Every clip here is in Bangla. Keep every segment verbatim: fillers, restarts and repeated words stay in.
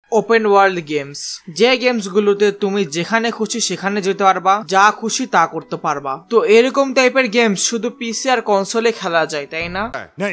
ওপেন ওয়ার্ল্ড গেমস, যে গেমস গুলোতে তুমি যেখানে খুশি সেখানে যেতে পারবা, যা খুশি তা করতে পারবা। তো এরকম টাইপের গেমস শুধু পিসি আর কনসোলে খেলা যায়, তাই না?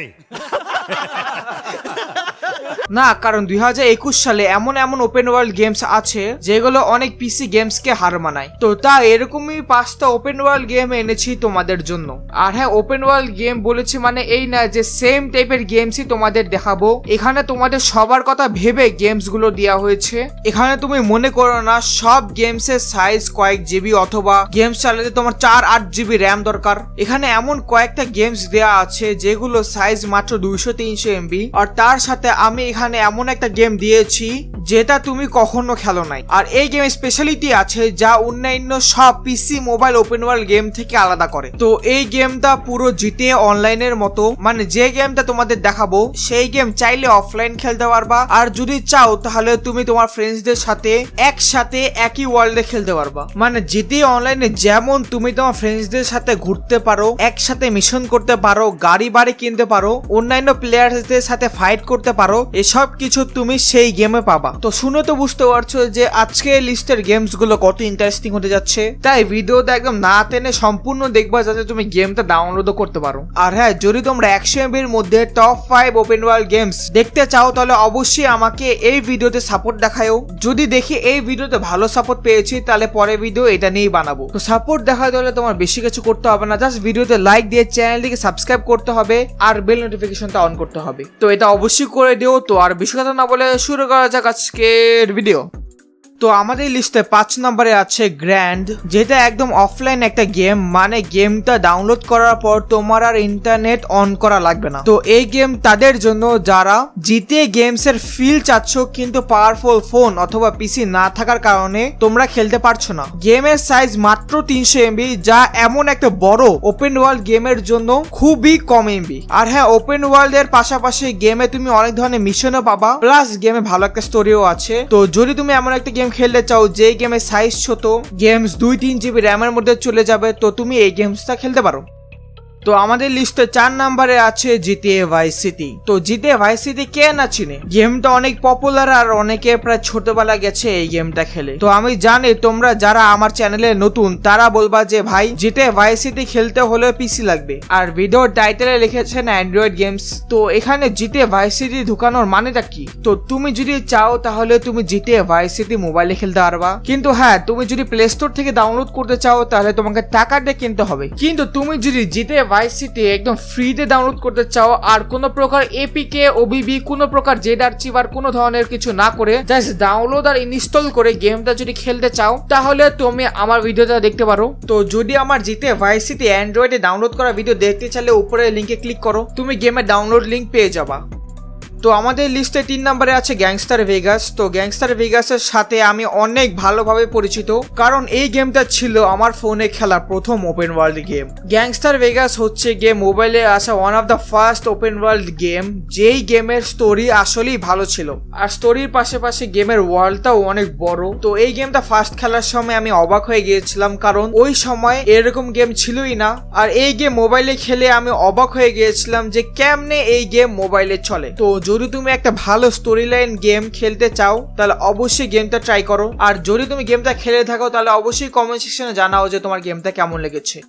না, কারণ দুই হাজার একুশ সালে এমন এমন ওপেন ওয়ার্ল্ড গেমস আছে যেগুলো অনেক পিসি গেমস কে হার মানায়। তো তা এরকমই পাঁচটা ওপেন ওয়ার্ল্ড গেম এনেছি তোমাদের জন্য। আর হ্যাঁ, ওপেন ওয়ার্ল্ড গেম বলেছি মানে এই না যে সেম টাইপের গেমসই তোমাদের দেখাবো। এখানে তোমাদের সবার কথা ভেবে গেমস গুলো দেওয়া হয়েছে। এখানে তুমি মনে করো না সব গেমস এর সাইজ কয়েক জিবি অথবা গেমস চালাতে তোমার চার আট জিবি র্যাম দরকার। এখানে এমন কয়েকটা গেমস দেওয়া আছে যেগুলো সাইজ মাত্র দুইশো তিনশো এমবি। আর তার সাথে আমি এখানে এমন একটা গেম দিয়েছি যেটা তুমি কখনো খেলো নাই। আর এই গেম স্পেশালিটি আছে যা অন্যান্য সব PC mobile open world game থেকে আলাদা করে। তো এই গেমটা পুরো জিটিএ অনলাইনের মতো, মানে যে গেমটা তোমাদের দেখাবো সেই গেম চাইলে অফলাইন খেলতে পারবা, আর যদি চাও তাহলে তুমি তোমার ফ্রেন্ডসদের সাথে একসাথে একই ওয়ার্ল্ডে খেলতে পারবা। মানে জিটিএ অনলাইনে যেমন তুমি তোমার ফ্রেন্ডসদের সাথে ঘুরতে পারো, একসাথে মিশন করতে পারো, গাড়ি বাড়ি কিনতে পারো, অন্যান্য প্লেয়ারদের সাথে ফাইট করতে পারো, এসব কিছু তুমি সেই গেমে পাবা। তো শুনে তো বুঝতে পারছো যে আজকে লিস্টের গেমস গুলো কত ইন্টারেস্টিং হতে যাচ্ছে। তাই ভিডিওটা একদম না টেনে সম্পূর্ণ দেখবা যাতে তুমি গেমটা ডাউনলোডও করতে পারো। আর হ্যাঁ, যদি তোমরা একশো এমবির মধ্যে top five open world games দেখতে চাও তাহলে অবশ্যই আমাকে এই ভিডিওতে সাপোর্ট দেখাও। যদি দেখি এই ভিডিওতে ভালো সাপোর্ট পেয়েছি তাহলে পরের ভিডিও এটা নিয়েই বানাবো। তো সাপোর্ট দেখাতে হলে তোমার বেশি কিছু করতে হবে না, জাস্ট ভিডিওতে লাইক দিয়ে চ্যানেলটিকে সাবস্ক্রাইব করতে হবে আর বেল নোটিফিকেশনটা অন করতে হবে। তো এটা অবশ্যই করে দিও। তো আর বেশি কথা না বলে শুরু করা যাক আজকের ভিডিও। তো আমাদের লিস্টে পাঁচ নম্বরে আছে গ্র্যান্ড, যেটা একদম অফলাইন একটা গেম। মানে গেমটা ডাউনলোড করার পর তোমার আর ইন্টারনেট অন করা লাগবে না। তো এই গেম তাদের জন্য যারা জিটিএ গেমস এর ফিল চাচ্ছ কিন্তু পাওয়ারফুল ফোন অথবা পিসি না থাকার কারণে তোমরা খেলতে পারছো না। গেমের সাইজ মাত্র তিনশো এমবি, যা এমন একটা বড় ওপেন ওয়ার্ল্ড গেমের জন্য খুবই কম এমবি। আর হ্যাঁ, ওপেন ওয়ার্ল্ড এর পাশাপাশি গেমে তুমি অনেক ধরনের মিশনও পাবা, প্লাস গেমে ভালো একটা স্টোরিও আছে। তো যদি তুমি এমন একটা গেম খেলতে চাও যে গেমের সাইজ ছোট, গেমস দুই তিন জিবি র্যামের মধ্যে চলে যাবে, তো তুমি এই গেমসটা খেলতে পারো। তো আমাদের লিস্টে চার নম্বরে আছে জিটিএ ভাইস সিটি। তো জিটিএ ভাইস সিটি কে না চিনে, গেমটা অনেক পপুলার আর অনেকে প্রায় ছোটবেলা গেছে এই গেমটা খেলে। তো আমি জানি তোমরা যারা আমার চ্যানেলে নতুন তারা বলবা যে ভাই জিটিএ ভাইস সিটি খেলতে হলে পিসি লাগবে, আর ভিডিওর টাইটেলে লিখেছেন অ্যান্ড্রয়েড গেমস। তো এখানে জিটিএ ভাইস সিটি ঢুকানোর মানেটা কি? তো তুমি যদি চাও তাহলে তুমি জিটিএ ভাইস সিটি মোবাইলে খেলতে পারবা, কিন্তু হ্যাঁ, তুমি যদি প্লে স্টোর থেকে ডাউনলোড করতে চাও তাহলে তোমাকে টাকা দিয়ে কিনতে হবে। কিন্তু তুমি যদি জিটিএ ভাইস সিটি একদম ফ্রিতে ডাউনলোড করতে চাও আর কোনো প্রকার এপিকে ওবিবি কোনো প্রকার জেড আর্চিভ আর কোনো ধরনের কিছু না করে জাস্ট ডাউনলোড আর ইনস্টল করে গেমটা যদি খেলতে চাও তাহলে তুমি আমার ভিডিওটা দেখতে পারো। তো যদি আমার জিটিএ ভাইস সিটি অ্যান্ড্রয়েডে ডাউনলোড করা ভিডিও দেখতে চাইলে উপরে লিংকে ক্লিক করো, তুমি গেমের ডাউনলোড লিংক পেয়ে যাবা। তো আমাদের লিস্টে তিন নম্বরে আছে গ্যাংস্টার ভেগাস। তো গ্যাংস্টার ভেগাসের সাথে আমি অনেক ভালোভাবে পরিচিত, কারণ এই গেমটা ছিল আমার ফোনে খেলা প্রথম open world game. Gangster Vegas হচ্ছে গিয়ে মোবাইলে আসা one of the first open world game, যেই গেমের স্টোরি আসলেই ভালো ছিল আর স্টোরির পাশাপাশি গেমের ওয়ার্ল্ডটাও অনেক বড়। তো এই গেমটা ফার্স্ট খেলার সময় আমি অবাক হয়ে গিয়েছিলাম, কারণ ওই সময় এরকম গেম ছিলই না। আর এই গেম মোবাইলে খেলে আমি অবাক হয়ে গিয়েছিলাম যে কেমনে এই গেম মোবাইলে চলে। তো যদি তুমি একটা ভালো স্টোরি লাইন গেম খেলতে চাও তাহলে অবশ্যই গেমটা ট্রাই করো, আর যদি তুমি গেমটা খেলে থাকো তাহলে অবশ্যই কমেন্ট সেকশনে জানাও যে তোমার গেমটা কেমন লেগেছে।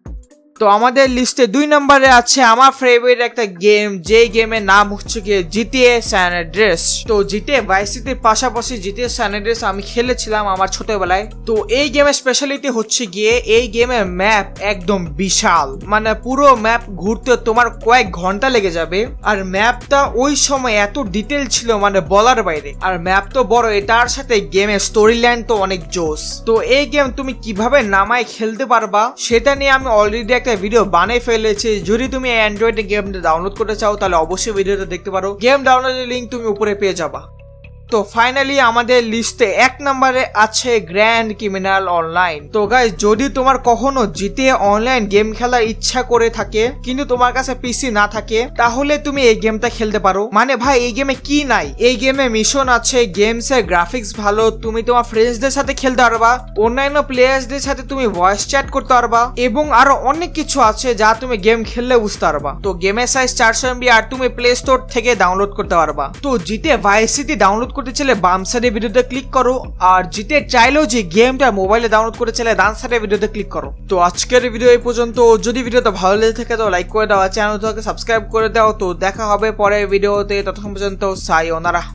তো আমাদের লিস্টে দুই নম্বরে আছে আমার ফেভারিট একটা গেম, যে গেমের নাম হচ্ছে গিয়ে জিটিএ স্যান অ্যান্ড্রেয়াস। তো জিটিএ ভাইস সিটির পাশাপাশি জিটিএ স্যান অ্যান্ড্রেয়াস আমি খেলেছিলাম আমার ছোটবেলায়। তো এই গেমের স্পেশালিটি হচ্ছে গিয়ে এই গেমের ম্যাপ একদম বিশাল, মানে পুরো ম্যাপ ঘুরতে তোমার কয়েক ঘন্টা লেগে যাবে। আর ম্যাপটা ওই সময় এত ডিটেল ছিল মানে বলার বাইরে। আর ম্যাপ তো বড়, এটার সাথে গেমের স্টোরি লাইন তো অনেক জোস। তো এই গেম তুমি কিভাবে নামায় খেলতে পারবা সেটা নিয়ে আমি অলরেডি একটা ভিডিও বানিয়ে ফেলেছি। যদি তুমি অ্যান্ড্রয়েডে গেমটা ডাউনলোড করতে চাও তাহলে অবশ্যই ভিডিওটা দেখতে পারো, গেম ডাউনলোডের লিংক তুমি উপরে পেয়ে যাবা। তো ফাইনালি আমাদের লিস্টে এক নম্বরে আছে গ্র্যান্ড ক্রিমিনাল অনলাইন। তো গাইস, যদি তোমার কখনো জিটিএ অনলাইন গেম খেলার ইচ্ছা করে থাকে কিন্তু তোমার কাছে পিসি না থাকে তাহলে তুমি এই গেমটা খেলতে পারো। মানে ভাই, এই গেমে কি নাই? এই গেমে মিশন আছে, গেমস এর গ্রাফিক্স ভালো, তুমি তোমার ফ্রেন্ডসদের সাথে খেলতে পারবা, অন্যান্য প্লেয়ার্সদের সাথে তুমি ভয়েস চ্যাট করতে পারবা এবং আরো অনেক কিছু আছে যা তুমি গেম খেললে বুঝতে পারবা। তো গেমের সাইজ চারশো এমবি আর তুমি প্লে স্টোর থেকে ডাউনলোড করতে পারবা। তো জিটিএ ভাইস সিটি ডাউনলোড করতে চাইলে বাম সাইডে ভিডিওতে ক্লিক করো, আর জিতে চাইলেও যে গেমটা মোবাইলে ডাউনলোড করতে চাইলে ডান সাইডে ভিডিওতে ক্লিক করো। তো আজকের ভিডিও এই পর্যন্ত। যদি ভিডিওটা ভালো লেগে থাকে তো লাইক করে দাও, চ্যানেলটাকে সাবস্ক্রাইব করে দাও। তো দেখা হবে পরের ভিডিওতে, ততক্ষণ পর্যন্ত সায়োনারা।